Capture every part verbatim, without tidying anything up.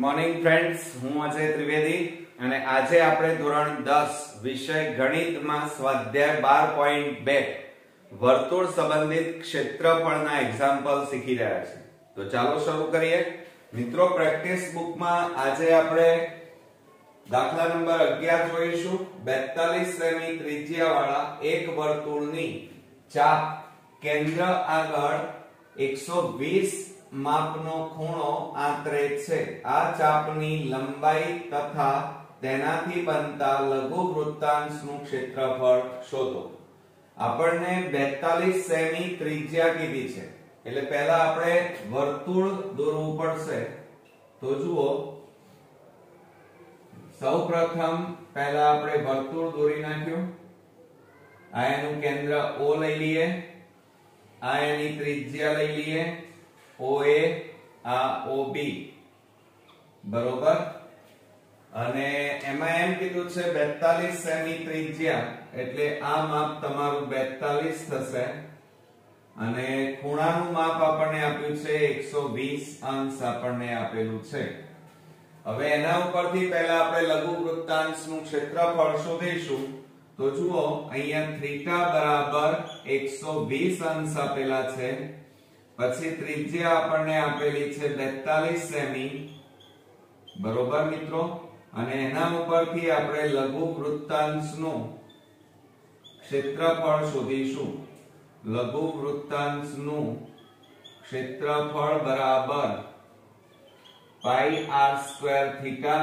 Morning friends, હું અજય ત્રિવેદી અને આજે આપણે ધોરણ દસ વિષય ગણિતમાં સ્વાધ્યાય બાર પોઈન્ટ બે વર્તુળ સંબંધિત ક્ષેત્રફળના એક્ઝામ્પલ શીખી રહ્યા છીએ. તો ચાલો શરૂ કરીએ. મિત્રો, પ્રેક્ટિસ બુકમાં આજે આપણે દાખલા નંબર અગિયાર જોઈશું. બેતાલીસ સેમી ત્રિજ્યાવાળા એક વર્તુળની ચાપ કેન્દ્ર આગળ એકસો વીસ માપનો ખૂણો આંતરે છે. આ ચાપની લંબાઈ તથા તેનાથી બનતા લઘુ વૃત્તાંશનું ક્ષેત્રફળ શોધો. આપણને બેતાલીસ સેમી ત્રિજ્યા કીધી છે, એટલે પહેલા આપણે વર્તુળ દોરવું પડશે. તો જુઓ, સૌપ્રથમ પહેલા આપણે વર્તુળ દોરી નાખ્યું. આ એનું કેન્દ્ર O લઈ લઈએ, આ એની ત્રિજ્યા લઈ લઈએ O A, આ O B, બરોબર. અને એમાં એમ કીધું છે બેતાલીસ સેમી ત્રિજ્યા, એટલે આ માપ તમારું બેતાલીસ થશે અને ખૂણાનું માપ આપણને આપ્યું છે એકસો વીસ અંશ આપણને આપેલું છે. હવે એના ઉપરથી પહેલા આપણે લઘુ વૃત્તાંશનું ક્ષેત્રફળ શોધીશું. તો જુઓ, અહીંયા થીટા બરાબર એકસો વીસ અંશ આપેલા છે, પછી ત્રિજ્યા આપણને આપેલી છે બેતાલીસ સેમી, બરોબર મિત્રો. અને એના ઉપરથી આપણે લઘુ વૃત્તાંશનું ક્ષેત્રફળ શોધીશું. લઘુ વૃત્તાંશનું ક્ષેત્રફળ બરાબર પાઈ આર સ્ક્વેર થીટા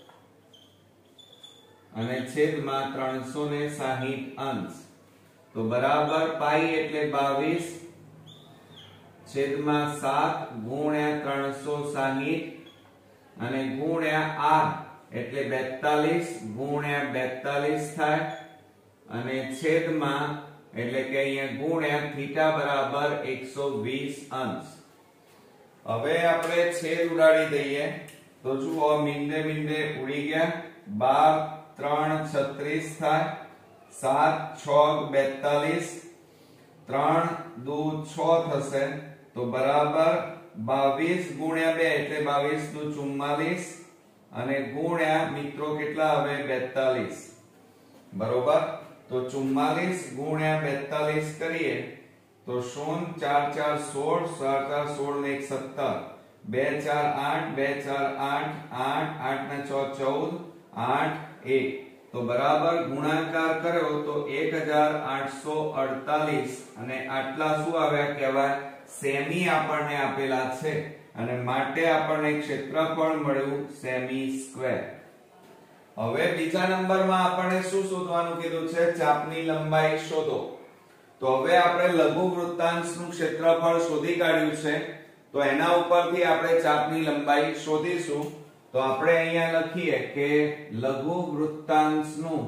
અને છેદમાં ત્રણસો સાહીઠ અંશ. તો બરાબર પાઈ એટલે બાવીસ છેદમાં સાત ગુણ્યા ત્રણસો સાહીઠ અને ગુણ્યા આર એટલે બેતાલીસ ગુણ્યા બેતાલીસ થાય અને છેદમાં એટલે કે અહીંયા ગુણ્યા થીટા બરાબર એકસો વીસ અંશ. હવે આપણે છેદ ઉડાડી દઈએ. તો જુઓ, મીંડે મીંડે ઉડી ગયા. બાર ત્રણ છત્રીસ થાય, સાત છ બેતાલીસ, ત્રણ દુ છ થશે. તો બરાબર બાવીસ ગુણ્યા બે એટલે બાવીસ દુ ચુમ્માલીસ અને ગુણ્યા મિત્રો કેટલા આવે બેતાલીસ, બરોબર. તો ચુમ્માલીસ ગુણ્યા બેતાલીસ કરીએ તો શૂન્ય ચાર ચાર સોળ, ચાર ચાર સોળ ને એક સત્તર, બે ચાર આઠ, બે ચાર આઠ, આઠ આઠ ને છ ચૌદ, આઠ એક. તો બરાબર ગુણાકાર કર્યો તો એક હજાર આઠસો અડતાલીસ અને આટલા શું આવ્યા કહેવાય સેમી આપણને આપેલા છે અને માટે આપણને ક્ષેત્રફળ મળ્યું સેમી સ્ક્વેર. હવે બીજા નંબરમાં આપણને શું શોધવાનું કીધું છે? ચાપની લંબાઈ શોધો. તો હવે આપણે લઘુ વૃત્તાંશનું ક્ષેત્રફળ શોધી કાઢ્યું છે, તો એના ઉપરથી આપણે ચાપની લંબાઈ શોધીશું. તો આપણે અહીંયા લખીએ કે લઘુ વૃત્તાંશનું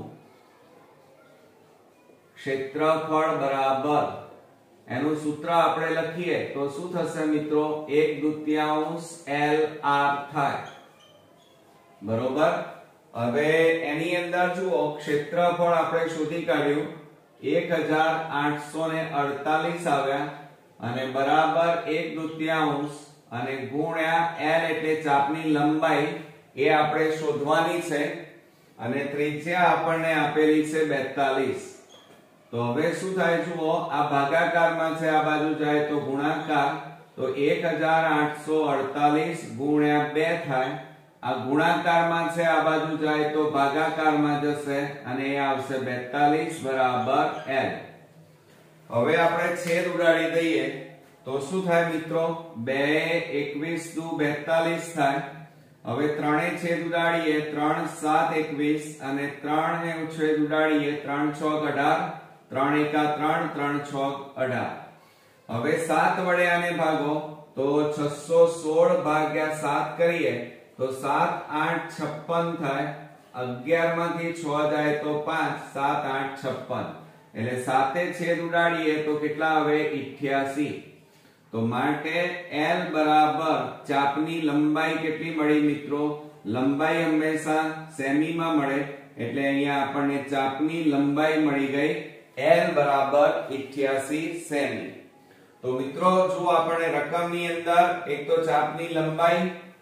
ક્ષેત્રફળ બરાબર, એનું સૂત્ર આપણે લખીએ તો શું થશે મિત્રો? એક દૂતીયાંશ એલ આર થાય, બરોબર. હવે એની અંદર જુઓ, ક્ષેત્રફળ આપણે શોધી કાઢ્યું એક હજાર આઠસો અડતાલીસ આવ્યા અને બરાબર એક દૂતીયાંશ અને ગુણ્યા એલ એટલે ચાપની લંબાઈ એ આપણે શોધવાની છે અને ત્રિજ્યા આપણને આપેલી છે બેતાલીસ. તો હવે શું થાય જુઓ, આ ભાગાકારમાં છે, આ બાજુ જાય તો ગુણાકાર. તો એક હજાર આઠસો અડતાલીસ ગુણ્યા બે થાય. આ ગુણાકારમાં છે, આ બાજુ જાય તો ભાગાકારમાં જશે અને એ આવશે બેતાલીસ બરાબર એલ. હવે આપણે છેદ ઉડાડી દઈએ તો શું થાય મિત્રો? બે એકવીસ દુ બેતાલીસ થાય. હવે ત્રણે છેદ ઉડાડીએ, ત્રણ સાત એકવીસ અને ત્રણ ને છેદ ઉડાડીએ, ત્રણ છ અઢાર, ત્રણ એકા ત્રણ, ત્રણ છ અઢાર. હવે સાત વડે આને ભાગો તો છસો સોળ ભાગ્યા સાત કરીએ તો સાત આઠ છપ્પન થાય. અગિયાર માંથી છ જાય તો પાંચ, સાત આઠ છપ્પન. એટલે સાતે છેદ ઉડાડીએ તો કેટલા આવે? અઠ્યાસી. તો માટે L બરાબર ચાપની લંબાઈ કેટલી મળી મિત્રો? લંબાઈ હંમેશા સેમીમાં મળે, એટલે અહીંયા આપણને ચાપની લંબાઈ મળી ગઈ L બરાબર અઠ્યાસી સેમી. તો મિત્રો જો આપણે રકમની અંદર એક તો ચાપની લંબાઈ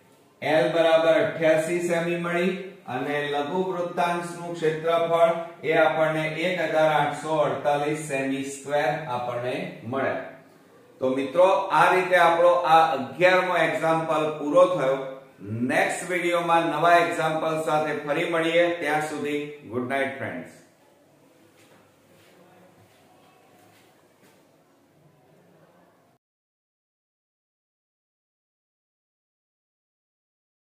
L બરાબર અઠ્યાસી સેમી મળી અને લઘુ વૃત્તાંશનું ક્ષેત્રફળ એ આપણને એક હજાર આઠસો અડતાલીસ સેમી સ્ક્વેર આપણને મળે. તો મિત્રો આ રીતે આપણો આ અગિયારમો એક્ઝામ્પલ પૂરો થયો. નેક્સ્ટ વિડિયોમાં નવા એક્ઝામ્પલ સાથે ફરી મળીએ. ત્યાં સુધી ગુડ નાઇટ ફ્રેન્ડ્સ.